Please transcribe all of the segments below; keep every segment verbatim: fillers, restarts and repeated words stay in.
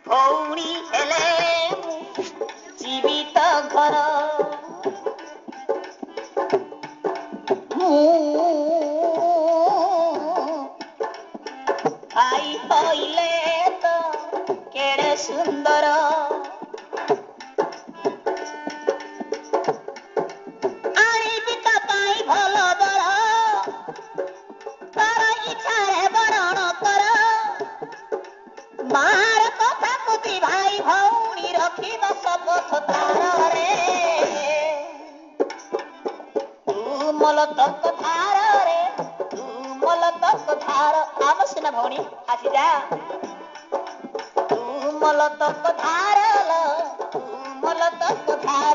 ଭଉଣୀ ହେଲେ ଜୀବିତ ଘର ମୁଁ ଭାଇ ହଇଲେ ତ କେଡ଼େ ସୁନ୍ଦର ଆଣିବି ତା ପାଇଁ ଭଲ ବର ତାର ଇଚ୍ଛାରେ ବରଣ କର ମାର କଥାକୁ ଦି ଭାଇ ଭଉଣୀ ରଖିବ ଶପଥ ତାରରେ ତୁ ମଲତକ ଧାରରେ ତୁ ମଲତକ ଧାର ଆମ ସିନା ଭଉଣୀ ଆସିଯା ତୁ ମଲତକ ଧାର ତୁ ମଲତକ ଧାର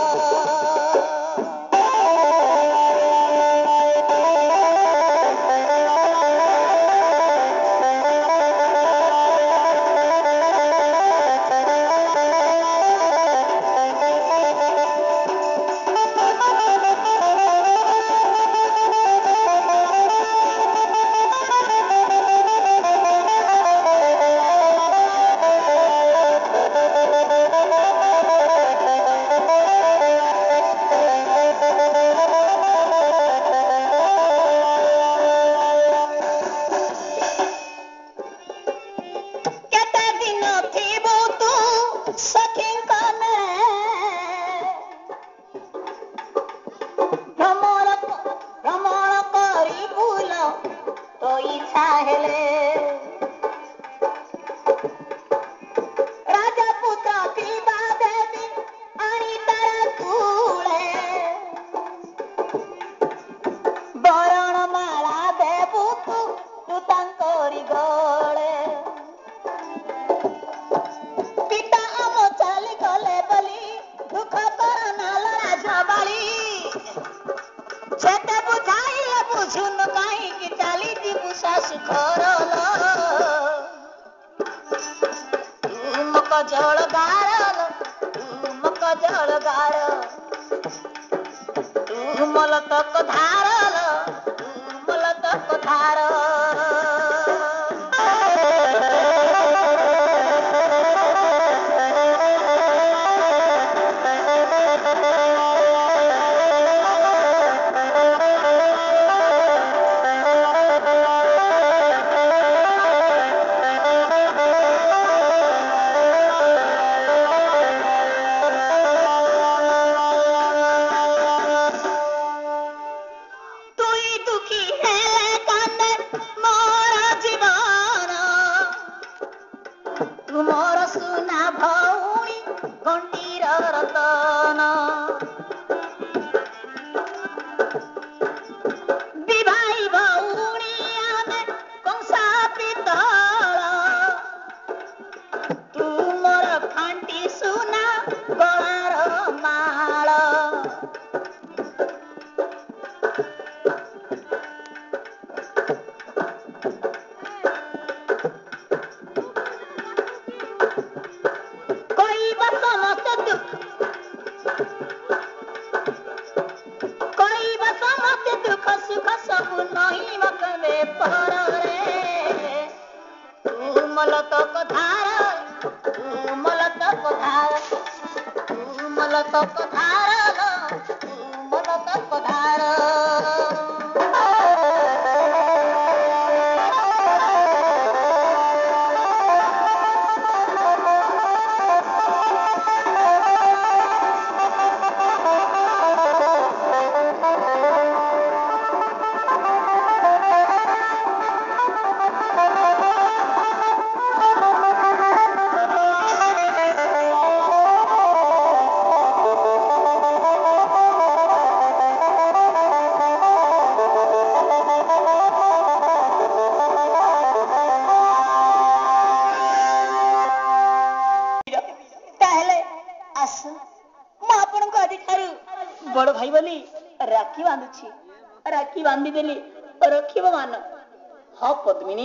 राखी बांधी देली रखिब मान हाँ पद्मिनी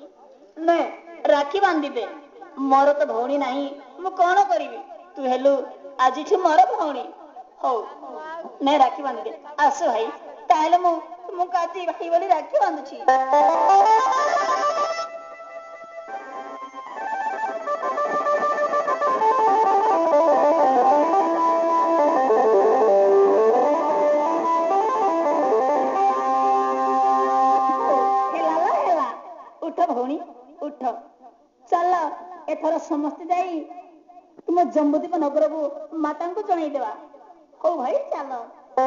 ने राखी बांधी दे मोर तो भौणी नहीं मु कौन करी तू हेलु आज मोर भौणी हो ने राखी बांधी दे आस भाई ताले मु मु काती भाई बोली राखी बांधुची भौणी उठ चल एथर समस्त जाई तुम जम्बुदीप नगर को माता को जणई देवा हो भाई चल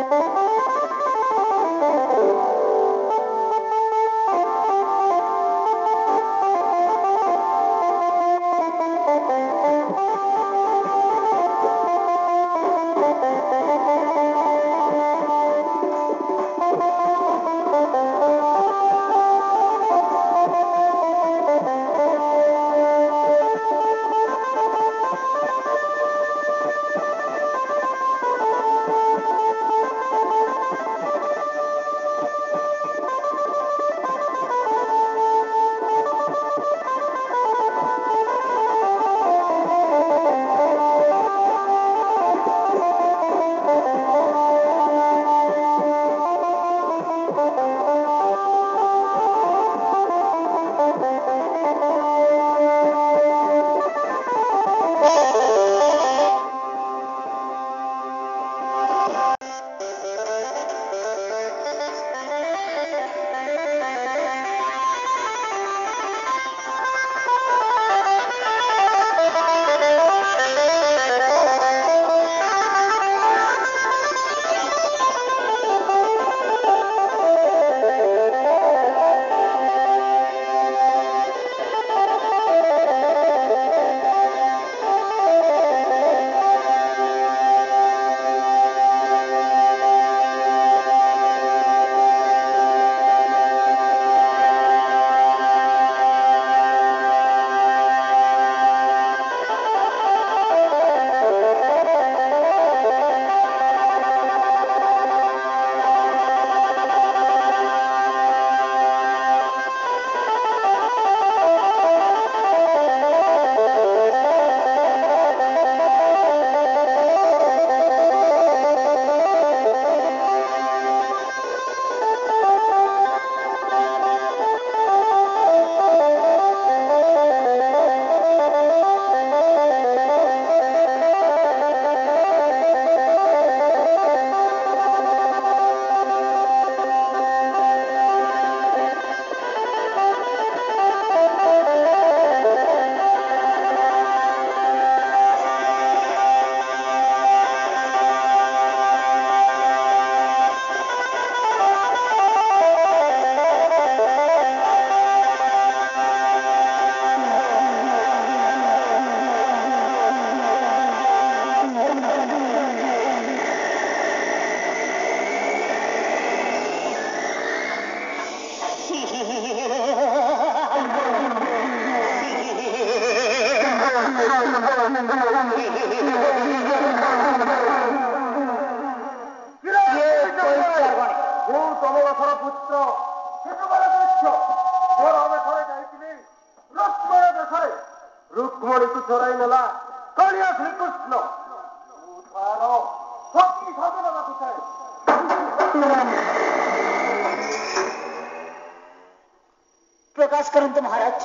प्रकाश करंतु महाराज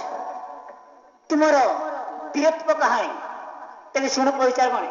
तुम्हारा वीरत्व कहानी तेरे सुन परिचार गणे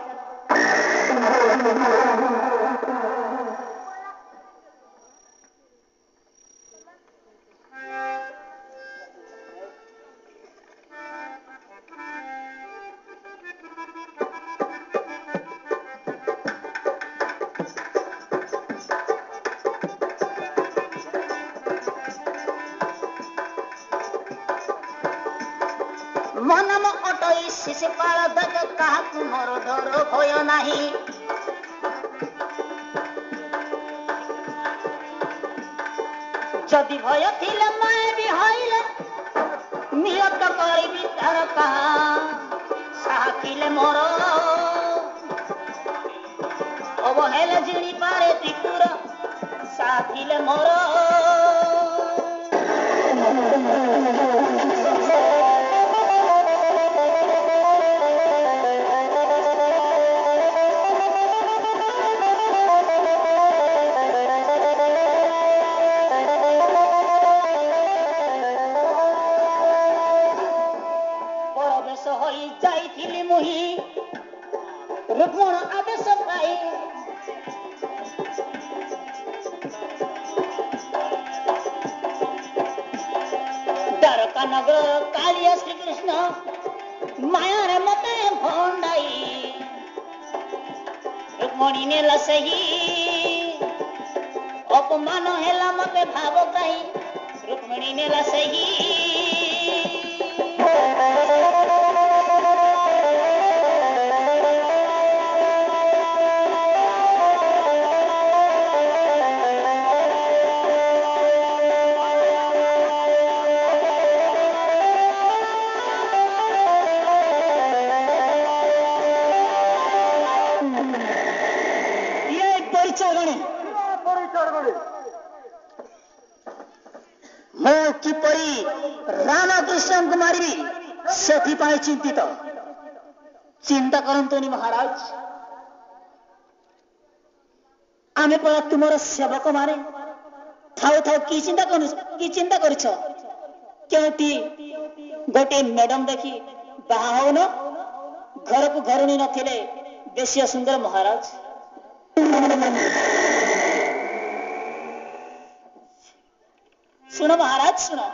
मनम अटई शिशुपाल दग कहा तुमर डर भय नहीं जदि भय थिले मैं भी हईले नियत करिबी तार कहा साथिले मोर अवहेले जिणी पारे त्रिपुर साथिले मोर रुक्मण आदेश पाई द्वारका नगर कालिया श्री कृष्ण माया मते भंडाई रुक्मणी नेला सही अपमान हेला मते भावग्राही रुक्मणी नेला सही रामकृष्ण को मारी से चिंतित चिंता करतुनि महाराज आमे परा तुमर सेवक माने थाउ थाउ की चिंता कर की चिंता करछ केउटी गोटे मैडम देखी बाहा हो न घर को घरुणी नथिले बेसी सुंदर महाराज सुनो महाराज सुनो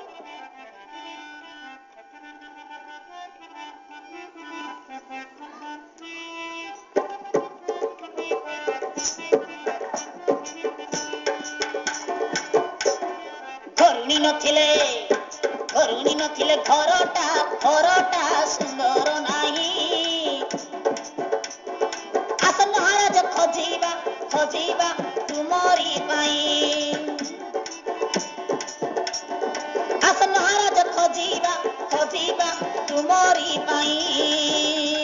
घरुणी नथिले घरुणी नथिले घरटा घरटा सुंदर नाही आस महाराज खोजिबा खोजिबा तुमरी पाई आस महाराज खोजिबा खोजिबा तुमरी पाई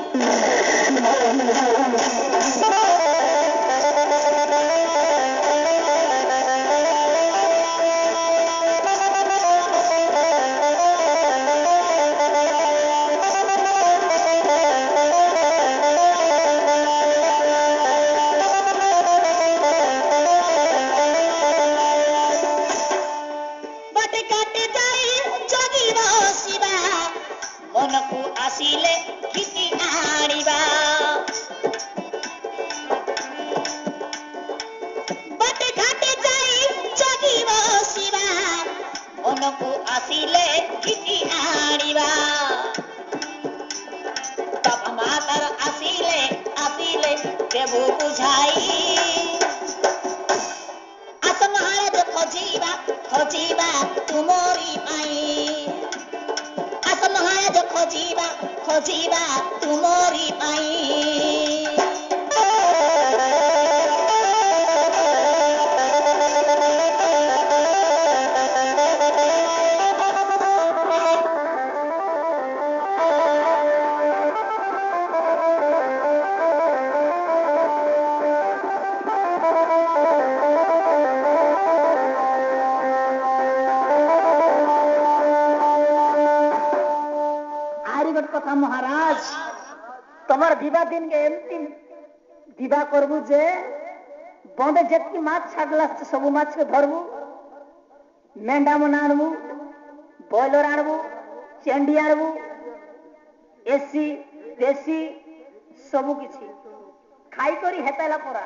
दिवा करबू जे बंदे जेतकी माछ छाडला सब माछ के धरबू मेंढा मन आणबू बॉयलर आणबू चेंडी आणबू एसी देसी सब किछि खाई करी हेताला परा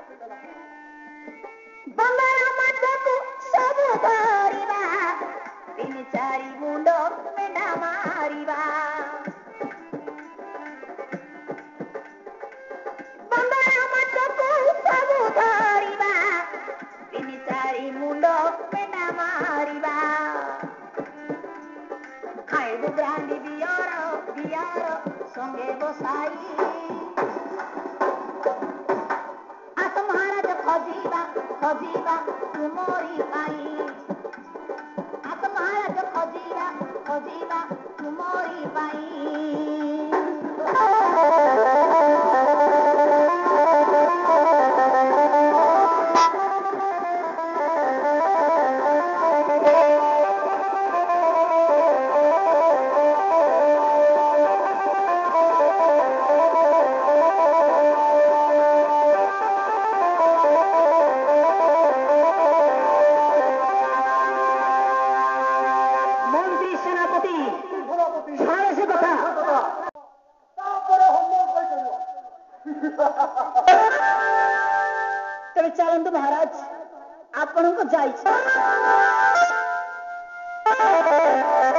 बंदर माछ को सब धरिबा तीन चारि मुंड मेंढा मारिबा ब्रांडी बियर बियर संगे बसाई आस महाराज खोजिबा खोजिबा तुमरी पाई आस महाराज खोजिबा खोजिबा तुमरी पाई तेरे चलतु महाराज आपण को जाई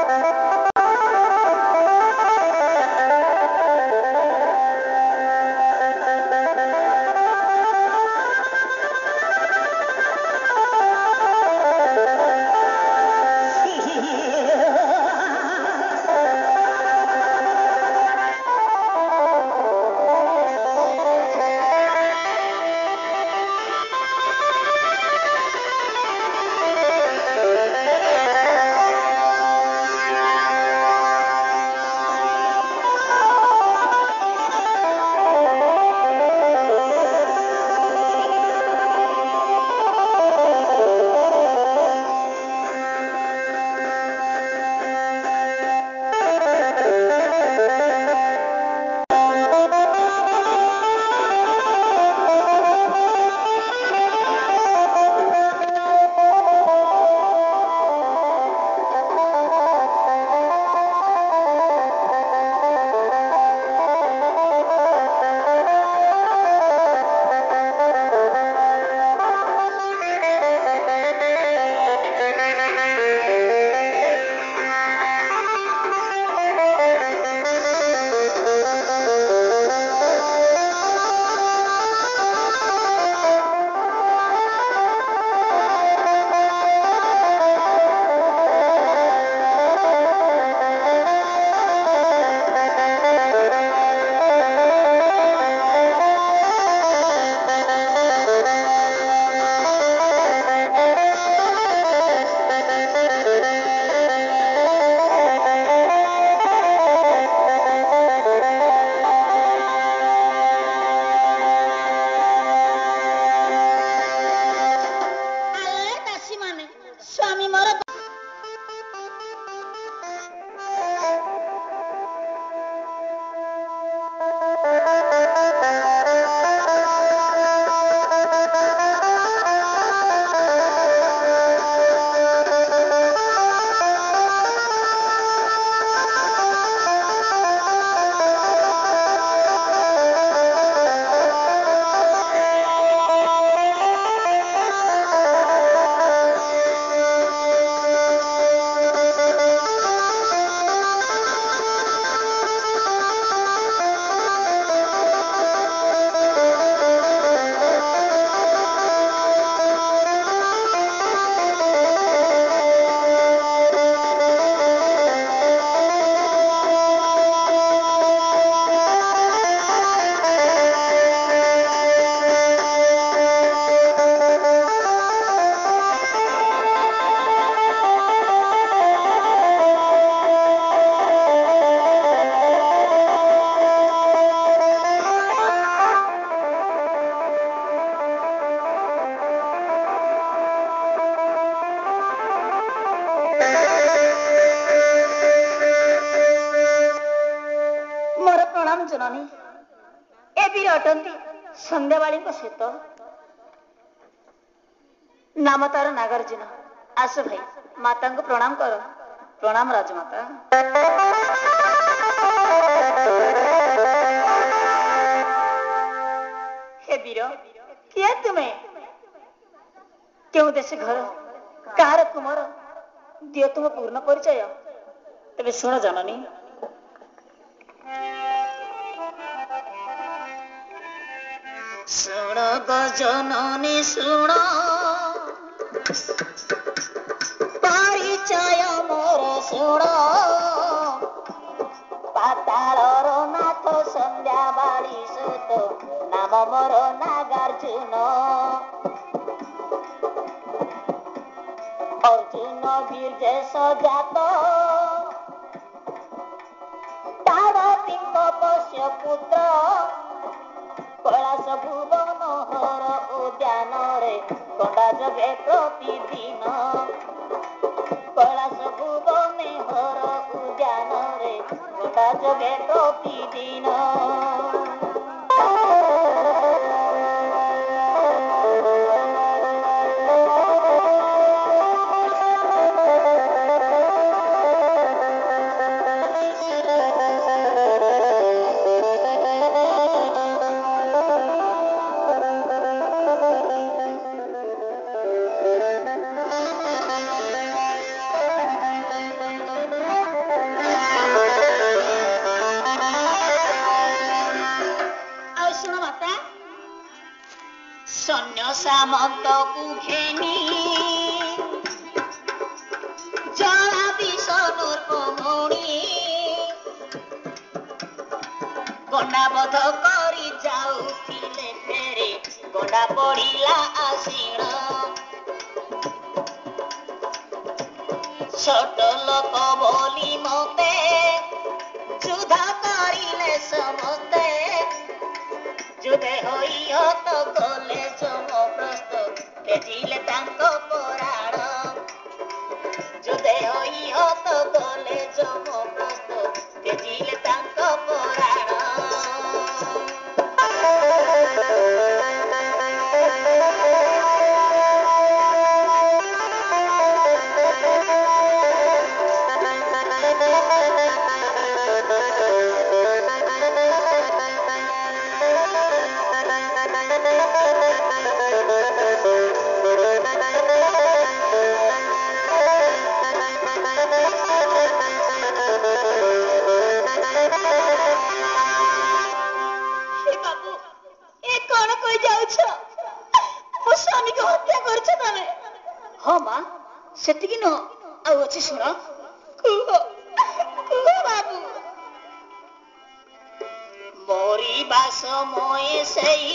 ଶୁଣନି ଏ ବୀର ଅଟନ୍ତି ସନ୍ଧ୍ୟାବାଳୀଙ୍କ ସହିତ ନାମ ତାର ନାଗାର୍ଜୁନ। ଆସ ଭାଇ ମାତାଙ୍କୁ ପ୍ରଣାମ କର। ପ୍ରଣାମ ରାଜମାତା। हे वीर किए तुम्हें क्यों देश घर कार तुमर दियो तुम पूर्ण परिचय तेरे शुण जननी। शुण जननी शुण परिचय मोर शुण पातालर नाथ संध्या बाड़ी सुत नाम मोर नागार्जुन। अर्जुन वीर्य सजात ताड़पिंग पश्य पुत्र कैलास भुवन हर उद्यान रे गंडा जगे प्रतिदिन। कैलास भुवन हर उद्यान रे गंडा जगे प्रतिदिन। सामंत कुखेनी जला विष्णुर पहुणी गंडाबध करी जाउथिले फेरे गंडा पड़िला आसीण। छोट लोक बोली मते युद्ध करिले समते जुदे होई हत गले समप्रस्थ तेजिले तांको पुराण। जुदे होई हत गले समप्रस्थ तेजिले तांको पुराण। हाँ माँ सेतिकी न आउ अछि सुन कुह कुह बाबू मोरी बास मोए सेई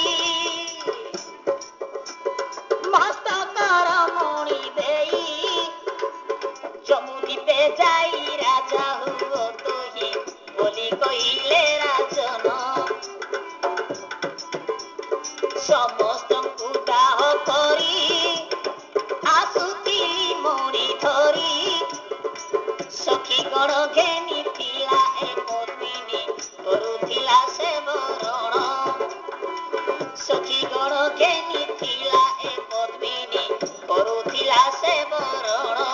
मस्तकर मणि देई जमुदी पे जाई राजा हुओ तोही बोली कहिले राजन। समस्तଙ୍କୁ दाह करी आसुथिली मोड़ी धरी सखी गण घेनी थिला ए पद्मिनी करुथिला से बरण। सखी गण घेनी थिला ए पद्मिनी करुथिला से बरण।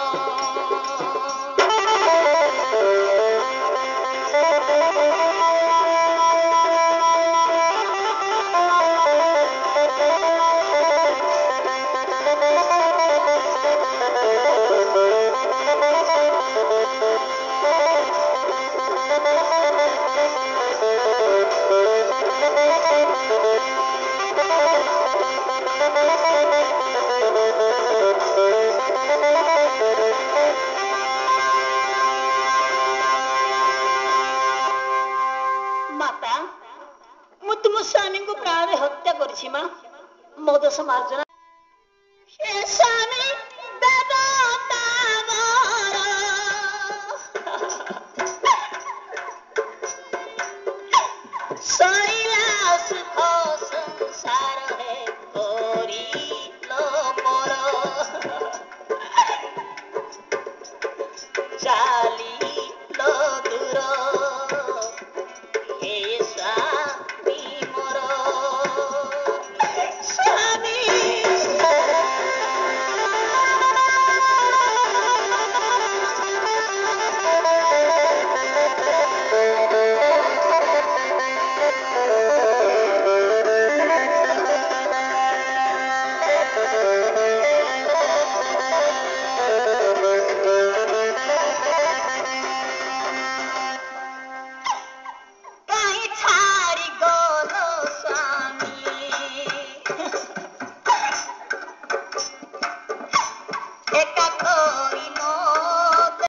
माता मु तुम स्वामी को प्राण हत्या करछि मा मो दोष मार्जन